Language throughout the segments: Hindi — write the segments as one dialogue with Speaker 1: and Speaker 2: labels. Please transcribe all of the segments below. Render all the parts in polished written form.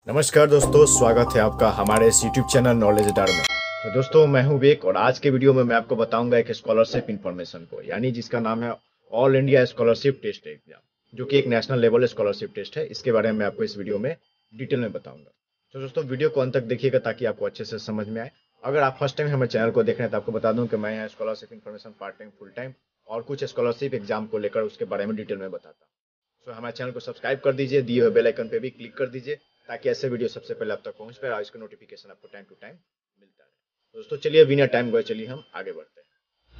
Speaker 1: नमस्कार दोस्तों, स्वागत है आपका हमारे इस YouTube चैनल नॉलेज डार में। तो दोस्तों, मैं हूं विवेक और आज के वीडियो में मैं आपको बताऊंगा एक स्कॉलरशिप इन्फॉर्मेशन को, यानी जिसका नाम है all India scholarship test exam, जो कि एक नेशनल लेवल स्कॉलरशिप टेस्ट है। इसके बारे में मैं आपको इस वीडियो में डिटेल में बताऊंगा। तो दोस्तों, वीडियो को अंत तक देखिएगा ताकि आपको अच्छे से समझ में आए। अगर आप फर्स्ट टाइम हमारे चैनल को देख रहे हैं तो आपको बता दूं कि मैं यहाँ scholarship information part time, full time और कुछ स्कॉलरशिप एग्जाम को लेकर उसके बारे में डिटेल में बताता हूँ। तो हमारे चैनल को सब्सक्राइब कर दीजिए, दिए हुए बेल आइकन पे भी क्लिक कर दीजिए ताकि ऐसे वीडियो सबसे पहले आप तक पहुंच पाए और इसका नोटिफिकेशन आपको टाइम टू टाइम मिलता रहे। दोस्तों, चलिए बिना टाइम गए चलिए हम आगे बढ़ते हैं।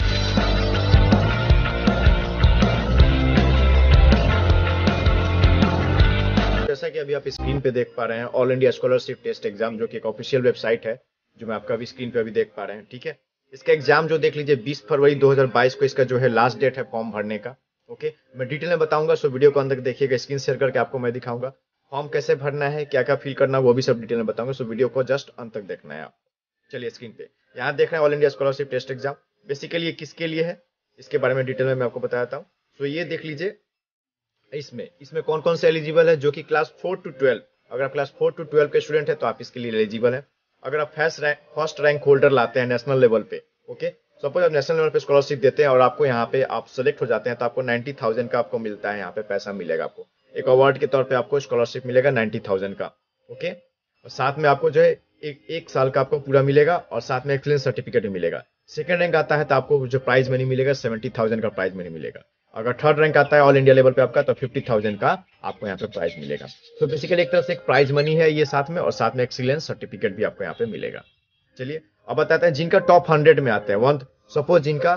Speaker 1: जैसा कि अभी आप स्क्रीन पे देख पा रहे हैं, all India scholarship test exam, जो कि एक ऑफिशियल वेबसाइट है, जो मैं आपका अभी स्क्रीन पे अभी देख पा रहे हैं। ठीक है, इसका एग्जाम जो देख लीजिए 20 फरवरी 2022 को इसका जो है लास्ट डेट है फॉर्म भरने का। ओके, मैं डिटेल में बताऊंगा, सो वीडियो को अंदर देखिएगा, स्क्रीन शेयर करके आपको मैं दिखाऊंगा फॉर्म कैसे भरना है, क्या क्या फिल करना है, वो भी सब डिटेल में बताऊंगा। सो वीडियो को जस्ट अंत तक देखना है आप। चलिए स्क्रीन पे यहाँ देख रहे हैं all India scholarship test exam. Basically ये किसके लिए है, इसके बारे में डिटेल में मैं आपको बताता हूँ। सो ये देख लीजिए, इसमें इसमें कौन कौन से एलिजिबल है, जो कि क्लास 4 to 12। अगर आप क्लास 4 to 12 के स्टूडेंट है तो आप इसके लिए एलिजिबल है। अगर आप फर्स्ट रैंक होल्डर लाते हैं नेशनल लेवल पे, ओके, सपोज आप नेशनल लेवल पे स्कॉलरशिप देते हैं और आपको यहाँ पे आप सेलेक्ट हो जाते हैं तो आपको 90,000 का आपको मिलता है, यहाँ पे पैसा मिलेगा आपको एक अवार्ड के तौर पे, आपको स्कॉलरशिप मिलेगा 90,000 का। ओके, और साथ में आपको जो है एक साल का आपको पूरा मिलेगा और साथ में एक्सीलेंस सर्टिफिकेट भी मिलेगा। सेकंड रैंक आता है तो आपको जो प्राइज मनी मिलेगा 70,000 का प्राइज मनी मिलेगा। अगर थर्ड रैंक आता है ऑल इंडिया लेवल पे आपका तो 50,000 का आपको यहाँ पे प्राइज मिलेगा। तो बेसिकली एक तरह से एक प्राइज मनी है ये साथ में, और साथ में एक्सीलेंस सर्टिफिकेट भी आपको यहाँ पे मिलेगा। चलिए अब बताते हैं जिनका टॉप 100 में आते हैं। वन सपोज जिनका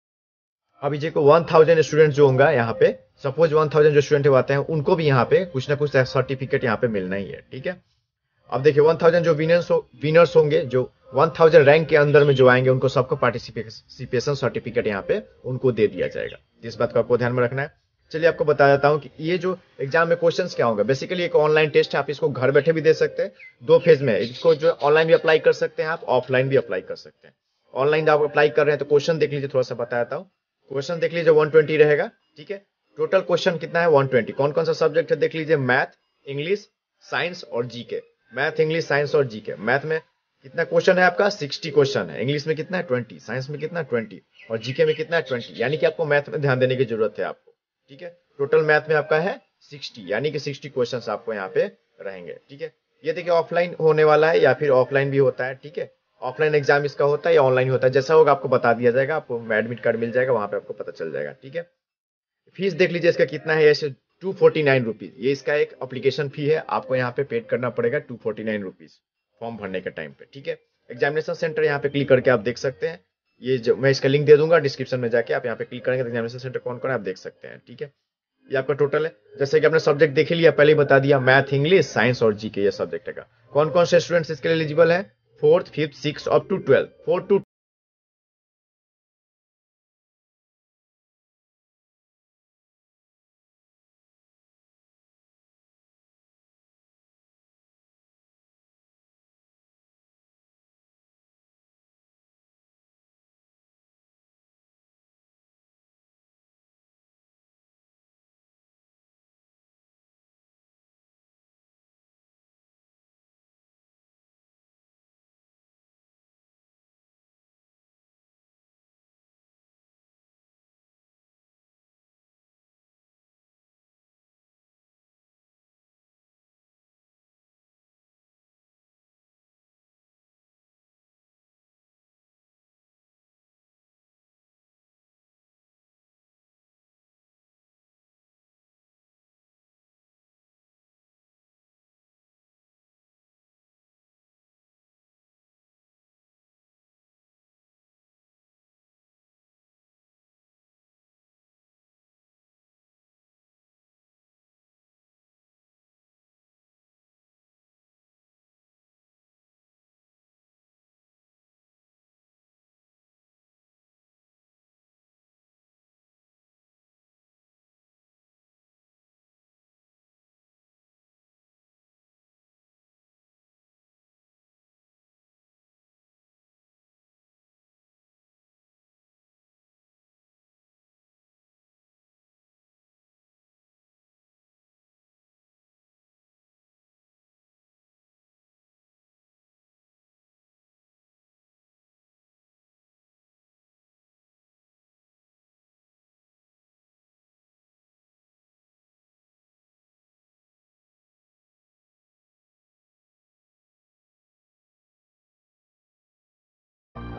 Speaker 1: अभी जो 1000 स्टूडेंट जो होंगे यहाँ पे, सपोज 1000 जो स्टूडेंट आते हैं उनको भी यहाँ पे कुछ ना कुछ सर्टिफिकेट यहाँ पे मिलना ही है। ठीक है, अब देखिए 1000 जो विनर्स होंगे, जो 1000 रैंक के अंदर में जो आएंगे, उनको सबको पार्टिसिपेशन सर्टिफिकेट यहाँ पे उनको दे दिया जाएगा। इस बात को आपको ध्यान में रखना है। चलिए आपको बता देता हूँ कि ये जो एग्जाम में क्वेश्चंस क्या होंगे। बेसिकली एक ऑनलाइन टेस्ट है, आप इसको घर बैठे भी दे सकते हैं। दो फेज में इसको जो ऑनलाइन भी अप्लाई कर सकते हैं, आप ऑफलाइन भी अप्लाई कर सकते हैं। ऑनलाइन आप अप्लाई कर रहे हैं तो क्वेश्चन देख लीजिए, थोड़ा सा बता देता हूँ। क्वेश्चन देख लीजिए 120 रहेगा। ठीक है, टोटल क्वेश्चन कितना है 120। कौन कौन सा सब्जेक्ट है देख लीजिए, मैथ, इंग्लिश, साइंस और जीके। मैथ, इंग्लिश, साइंस और जीके। मैथ में कितना क्वेश्चन है आपका 60 क्वेश्चन है। इंग्लिश में कितना है 20, साइंस में कितना 20 और जीके में कितना है 20। यानी कि आपको मैथ में ध्यान देने की जरूरत है आपको। ठीक है, टोटल मैथ में आपका है 60, यानी कि 60 क्वेश्चन आपको यहाँ पे रहेंगे। ठीक है, ये देखिए ऑफलाइन होने वाला है या फिर ऑफलाइन भी होता है। ठीक है, ऑफलाइन एग्जाम इसका होता है या ऑनलाइन होता है, जैसा होगा आपको बता दिया जाएगा, आपको एडमिट कार्ड मिल जाएगा, वहां पे आपको पता चल जाएगा। ठीक है, फीस देख लीजिए इसका कितना है, ऐसे 249 रुपीज, ये इसका एक अप्लीकेशन फी है, आपको यहाँ पे पेड करना पड़ेगा 249 रुपीज फॉर्म भरने के टाइम पे। ठीक है, एग्जामिनेशन सेंटर यहाँ पे क्लिक करके आप देख सकते हैं। ये जो मैं इसका लिंक दे दूंगा डिस्क्रिप्शन में, जाके आप यहाँ पे क्लिक करेंगे तो एग्जामिनेशन सेंटर कौन कौन है आप देख सकते हैं। ठीक है, ये आपका टोटल है। जैसे कि आपने सब्जेक्ट देख लिया, पहले ही बता दिया, मैथ, इंग्लिश, साइंस और जीके, ये सब्जेक्ट है। कौन कौन से स्टूडेंट्स इसके लिए एलिजिबल है, fourth, fifth, six up to 12, 4 to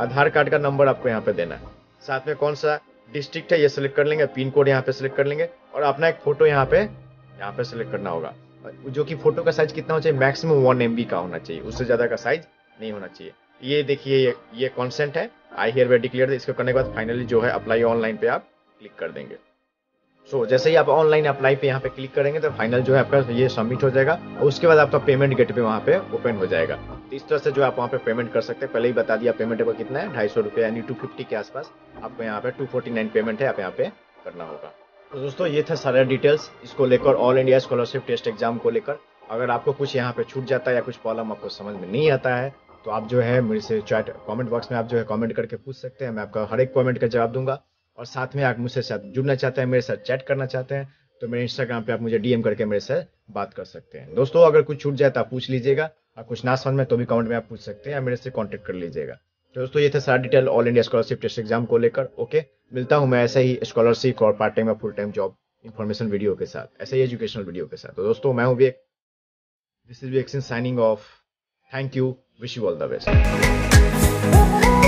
Speaker 1: Aadhaar card का नंबर आपको यहाँ पे देना है, साथ में कौन सा डिस्ट्रिक्ट है ये सिलेक्ट कर लेंगे, पिन कोड यहाँ पे सिलेक्ट कर लेंगे और अपना एक फोटो यहाँ पे सिलेक्ट करना होगा, जो कि फोटो का साइज कितना होना चाहिए, मैक्सिमम 1 MB का होना चाहिए, उससे ज्यादा का साइज नहीं होना चाहिए। ये देखिए ये कॉन्सेंट है, आई हियरबाय डिक्लेयर। इसको करने के बाद फाइनली जो है अप्लाई ऑनलाइन पे आप क्लिक कर देंगे। सो जैसे ही आप ऑनलाइन अप्लाई पे यहाँ पे क्लिक करेंगे तो फाइनल जो है आपका ये सबमिट हो जाएगा और उसके बाद आपका पेमेंट गेटवे वहाँ पे ओपन हो जाएगा। तो इस तरह से जो आप वहाँ पे पेमेंट कर सकते हैं। पहले ही बता दिया पेमेंट आपका कितना है, 250 रुपये यानी 250 के आसपास आपको यहाँ पे 249 पेमेंट है, आप यहाँ पे करना होगा। तो दोस्तों ये था सारा डिटेल्स इसको लेकर, all India scholarship test exam को लेकर। अगर आपको कुछ यहाँ पे छूट जाता है या कुछ प्रॉब्लम आपको समझ में नहीं आता है तो आप जो है मेरे से चैट कमेंट बॉक्स में आप जो है कमेंट करके पूछ सकते हैं, मैं आपका हर एक कमेंट का जवाब दूंगा। और साथ में आप मुझसे साथ जुड़ना चाहते हैं, मेरे साथ चैट करना चाहते हैं तो मेरे इंस्टाग्राम पे आप मुझे DM करके मेरे से बात कर सकते हैं। दोस्तों अगर कुछ छूट जाए तो आप पूछ लीजिएगा, और कुछ ना समझ में तो भी कमेंट में आप पूछ सकते हैं या मेरे से कॉन्टेक्ट कर लीजिएगा। तो दोस्तों ये था सारा detail all India scholarship test exam को लेकर। ओके, मिलता हूँ मैं ऐसे ही स्कॉलरशिप और पार्ट टाइम या full time job information video के साथ, ऐसे ही एजुकेशनल वीडियो के साथ। तो दोस्तों मैं हूँ Vivek, this is Vivek Singh signing off. Thank you, wish you all the best.